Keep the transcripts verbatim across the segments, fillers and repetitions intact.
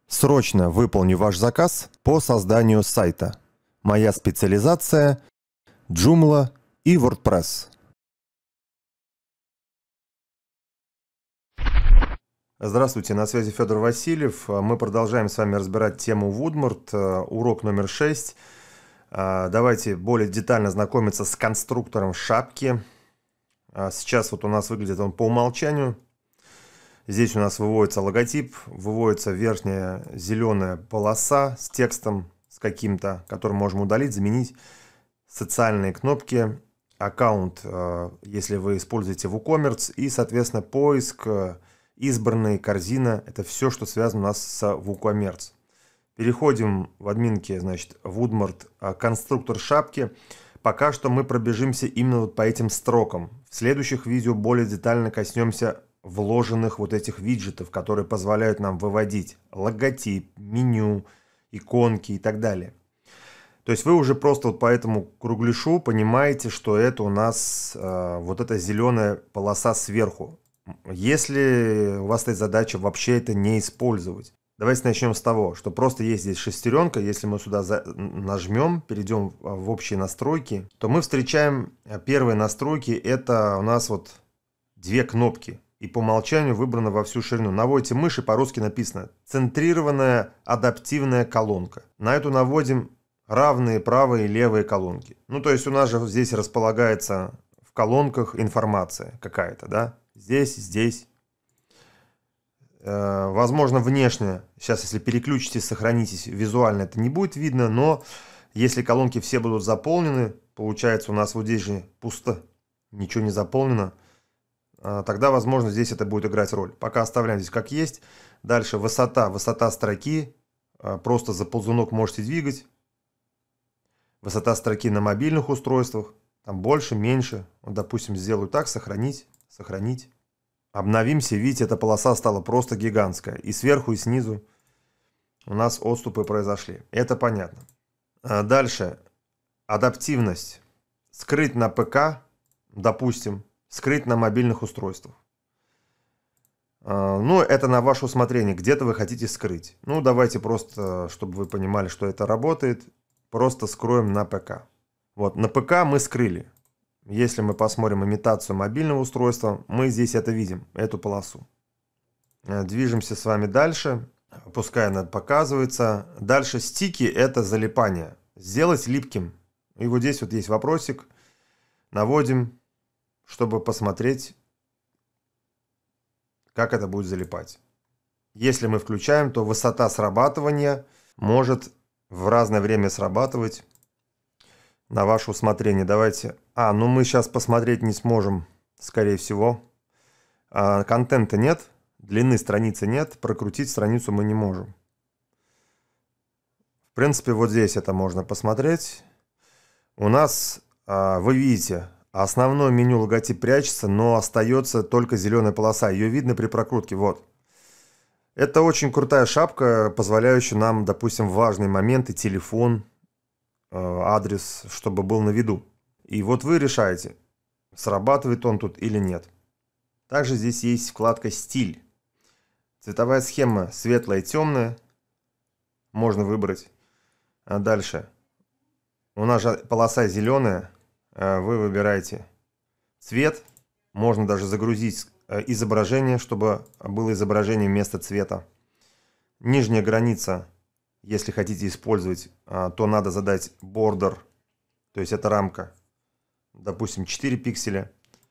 Срочно выполню ваш заказ по созданию сайта. Моя специализация – Joomla и WordPress. Здравствуйте, на связи Федор Васильев. Мы продолжаем с вами разбирать тему Woodmart, урок номер шесть. Давайте более детально знакомиться с конструктором шапки. Сейчас вот у нас выглядит он по умолчанию. Здесь у нас выводится логотип, выводится верхняя зеленая полоса с текстом, с каким-то, который можем удалить, заменить. Социальные кнопки, аккаунт, если вы используете WooCommerce, и, соответственно, поиск, избранные, корзина. Это все, что связано у нас с WooCommerce. Переходим в админке, значит, Woodmart, конструктор шапки. Пока что мы пробежимся именно вот по этим строкам. В следующих видео более детально коснемся вложенных вот этих виджетов, которые позволяют нам выводить логотип, меню, иконки и так далее. То есть вы уже просто вот по этому кругляшу понимаете, что это у нас э, вот эта зеленая полоса сверху. Если у вас стоит задача вообще это не использовать. Давайте начнем с того, что просто есть здесь шестеренка. Если мы сюда за... нажмем, перейдем в общие настройки, то мы встречаем первые настройки. Это у нас вот две кнопки. И по умолчанию выбрано во всю ширину. Наводите мышь, и по-русски написано «Центрированная адаптивная колонка». На эту наводим равные правые и левые колонки. Ну, то есть у нас же здесь располагается в колонках информация какая-то, да? Здесь, здесь. Э, возможно, внешне, сейчас если переключитесь, сохранитесь, визуально это не будет видно, но если колонки все будут заполнены, получается у нас вот здесь же пусто, ничего не заполнено, тогда, возможно, здесь это будет играть роль. Пока оставляем здесь как есть. Дальше высота, высота строки. Просто за ползунок можете двигать. Высота строки на мобильных устройствах. Там больше, меньше. Вот, допустим, сделаю так, сохранить, сохранить. Обновимся, видите, эта полоса стала просто гигантская. И сверху, и снизу у нас отступы произошли. Это понятно. Дальше. Адаптивность. Скрыть на ПК, допустим. Скрыть на мобильных устройствах. Ну, это на ваше усмотрение. Где-то вы хотите скрыть. Ну, давайте просто, чтобы вы понимали, что это работает, просто скроем на ПК. Вот, на ПК мы скрыли. Если мы посмотрим имитацию мобильного устройства, мы здесь это видим, эту полосу. Движемся с вами дальше. Пускай она показывается. Дальше стики – это залипание. Сделать липким. И вот здесь вот есть вопросик. Наводим, чтобы посмотреть, как это будет залипать. Если мы включаем, то высота срабатывания может в разное время срабатывать на ваше усмотрение. Давайте... А, ну мы сейчас посмотреть не сможем, скорее всего. А, контента нет, длины страницы нет, прокрутить страницу мы не можем. В принципе, вот здесь это можно посмотреть. У нас, а, вы видите... Основное меню логотип прячется, но остается только зеленая полоса. Ее видно при прокрутке. Вот. Это очень крутая шапка, позволяющая нам, допустим, в важные моменты, телефон, адрес, чтобы был на виду. И вот вы решаете, срабатывает он тут или нет. Также здесь есть вкладка «Стиль». Цветовая схема светлая и темная. Можно выбрать. А дальше. У нас же полоса зеленая. Вы выбираете цвет, можно даже загрузить изображение, чтобы было изображение вместо цвета. Нижняя граница, если хотите использовать, то надо задать border, то есть это рамка, допустим, четыре пикселя.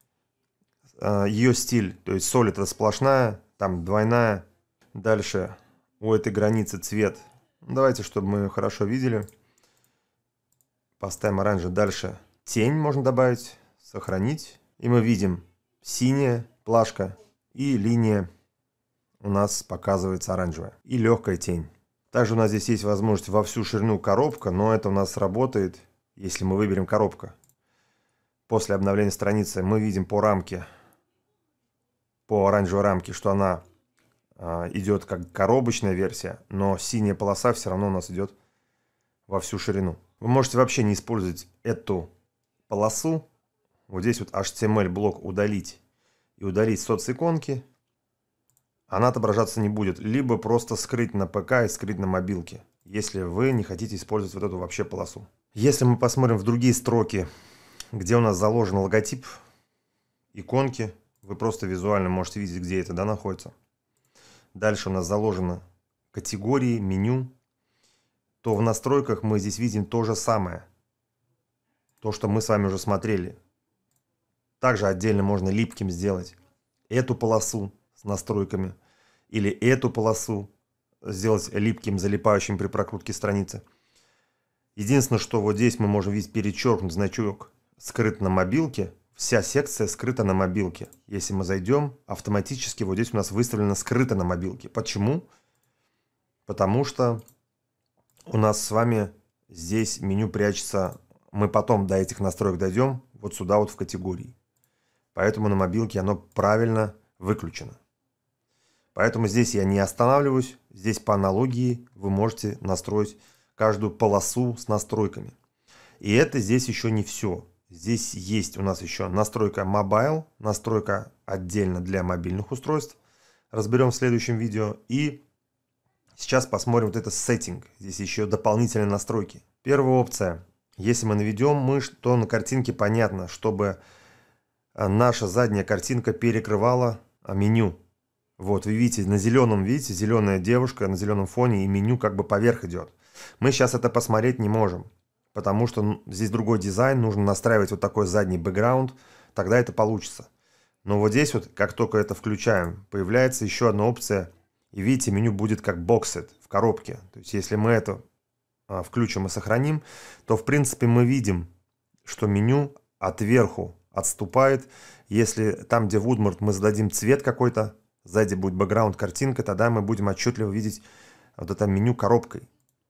Ее стиль, то есть solid это сплошная, там двойная. Дальше у этой границы цвет. Давайте, чтобы мы хорошо видели. Поставим оранжевый. Дальше. Тень можно добавить, сохранить. И мы видим синяя плашка и линия у нас показывается оранжевая. И легкая тень. Также у нас здесь есть возможность во всю ширину коробка, но это у нас работает, если мы выберем коробка. После обновления страницы мы видим по рамке, по оранжевой рамке, что она э, идет как коробочная версия, но синяя полоса все равно у нас идет во всю ширину. Вы можете вообще не использовать эту полосу. Вот здесь вот эйч ти эм эль блок удалить и удалить социконки. она отображаться не будет. Либо просто скрыть на ПК и скрыть на мобилке, если вы не хотите использовать вот эту вообще полосу. Если мы посмотрим в другие строки, где у нас заложен логотип, иконки, вы просто визуально можете видеть, где это, да, находится. Дальше у нас заложено категории, меню. То в настройках мы здесь видим то же самое. То, что мы с вами уже смотрели. Также отдельно можно липким сделать эту полосу с настройками. Или эту полосу сделать липким, залипающим при прокрутке страницы. Единственное, что вот здесь мы можем видеть перечеркнут значок «Скрыт на мобилке». Вся секция скрыта на мобилке. Если мы зайдем, автоматически вот здесь у нас выставлено «Скрыто на мобилке». Почему? Потому что у нас с вами здесь меню прячется. Мы потом до этих настроек дойдем, вот сюда вот в категории. Поэтому на мобилке оно правильно выключено. Поэтому здесь я не останавливаюсь. Здесь по аналогии вы можете настроить каждую полосу с настройками. И это здесь еще не все. Здесь есть у нас еще настройка Mobile, настройка отдельно для мобильных устройств. Разберем в следующем видео. И сейчас посмотрим вот это Setting. Здесь еще дополнительные настройки. Первая опция. Если мы наведем мышь, то на картинке понятно, чтобы наша задняя картинка перекрывала меню. Вот, вы видите, на зеленом, видите, зеленая девушка на зеленом фоне, и меню как бы поверх идет. Мы сейчас это посмотреть не можем, потому что здесь другой дизайн, нужно настраивать вот такой задний бэкграунд, тогда это получится. Но вот здесь вот, как только это включаем, появляется еще одна опция, и видите, меню будет как Boxed в коробке. То есть, если мы это а, включим и сохраним, то, в принципе, мы видим, что меню отверху отступает. Если там, где Woodmart, мы зададим цвет какой-то, сзади будет бэкграунд картинка, тогда мы будем отчетливо видеть вот это меню коробкой.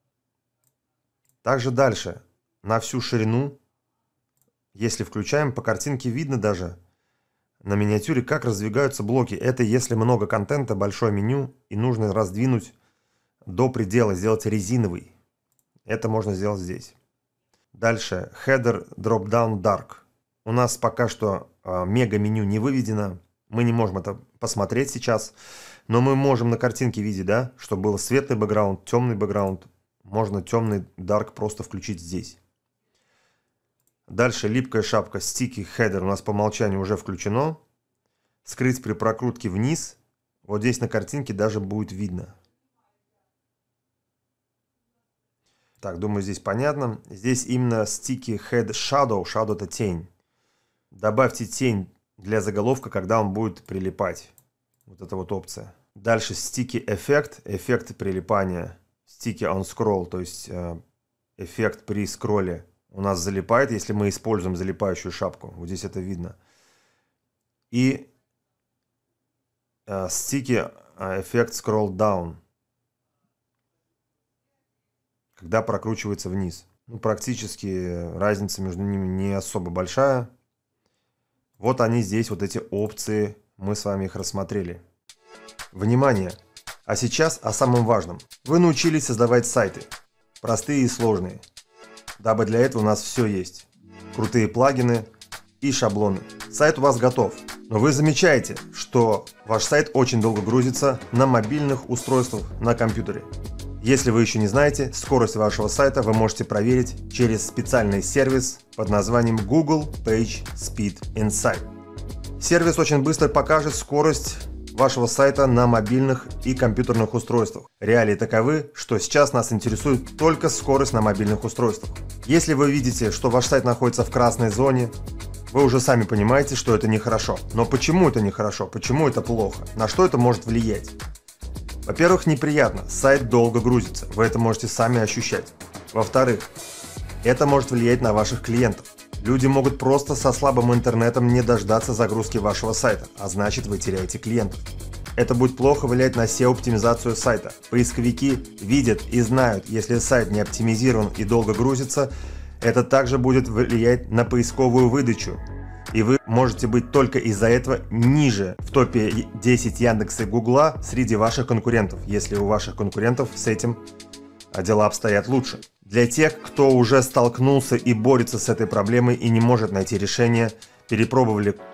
Также дальше, на всю ширину, если включаем, по картинке видно даже на миниатюре, как раздвигаются блоки. Это если много контента, большое меню, и нужно раздвинуть до предела, сделать резиновый. Это можно сделать здесь. Дальше, Header Dropdown Dark. У нас пока что э, мега-меню не выведено. Мы не можем это посмотреть сейчас. Но мы можем на картинке видеть, да, что был светлый бэкграунд, темный бэкграунд. Можно темный Dark просто включить здесь. Дальше липкая шапка Sticky Header у нас по умолчанию уже включено. Скрыть при прокрутке вниз. Вот здесь на картинке даже будет видно. Так, думаю, здесь понятно. Здесь именно Sticky Head Shadow. Shadow — это тень. Добавьте тень для заголовка, когда он будет прилипать. Вот эта вот опция. Дальше Sticky Effect. Эффект прилипания. Sticky on Scroll, то есть э, эффект при скролле у нас залипает, если мы используем залипающую шапку. Вот здесь это видно. И э, Sticky Effect Scroll Down, когда прокручивается вниз. Ну, практически разница между ними не особо большая. Вот они здесь, вот эти опции, мы с вами их рассмотрели. Внимание! А сейчас о самом важном. Вы научились создавать сайты. Простые и сложные. Дабы для этого у нас все есть. Крутые плагины и шаблоны. Сайт у вас готов. Но вы замечаете, что ваш сайт очень долго грузится на мобильных устройствах на компьютере. Если вы еще не знаете, скорость вашего сайта вы можете проверить через специальный сервис под названием Google Page Speed Insight. Сервис очень быстро покажет скорость вашего сайта на мобильных и компьютерных устройствах. Реалии таковы, что сейчас нас интересует только скорость на мобильных устройствах. Если вы видите, что ваш сайт находится в красной зоне, вы уже сами понимаете, что это нехорошо. Но почему это нехорошо? Почему это плохо? На что это может влиять? Во-первых, неприятно. Сайт долго грузится. Вы это можете сами ощущать. Во-вторых, это может влиять на ваших клиентов. Люди могут просто со слабым интернетом не дождаться загрузки вашего сайта, а значит, вы теряете клиентов. Это будет плохо влиять на сео-оптимизацию сайта. Поисковики видят и знают, если сайт не оптимизирован и долго грузится, это также будет влиять на поисковую выдачу. И вы можете быть только из-за этого ниже в топе десять Яндекса и Гугла среди ваших конкурентов, если у ваших конкурентов с этим дела обстоят лучше. Для тех, кто уже столкнулся и борется с этой проблемой и не может найти решение, перепробовали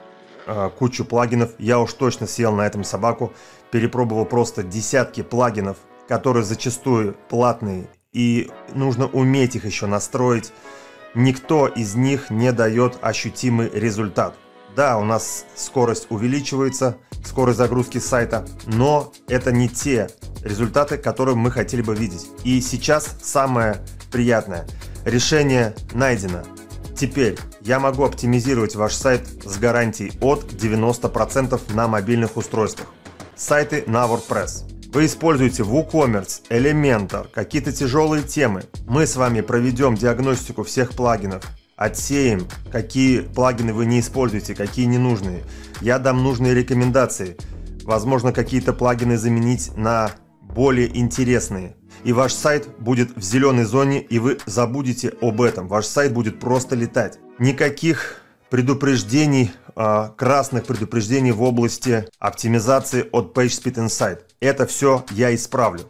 э, кучу плагинов. Я уж точно съел на этом собаку. Перепробовал просто десятки плагинов, которые зачастую платные, и нужно уметь их еще настроить. Никто из них не дает ощутимый результат. Да, у нас скорость увеличивается, скорость загрузки сайта, но это не те результаты, которые мы хотели бы видеть. И сейчас самое приятное. Решение найдено. Теперь я могу оптимизировать ваш сайт с гарантией от девяноста процентов на мобильных устройствах. Сайты на WordPress. Вы используете WooCommerce, Elementor, какие-то тяжелые темы. Мы с вами проведем диагностику всех плагинов. Отсеем, какие плагины вы не используете, какие ненужные. Я дам нужные рекомендации. Возможно, какие-то плагины заменить на более интересные. И ваш сайт будет в зеленой зоне, и вы забудете об этом. Ваш сайт будет просто летать. Никаких предупреждений, красных предупреждений в области оптимизации от PageSpeed Insight. Это все я исправлю.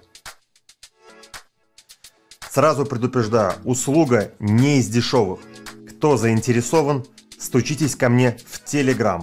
Сразу предупреждаю, услуга не из дешевых. Кто заинтересован, стучитесь ко мне в Telegram.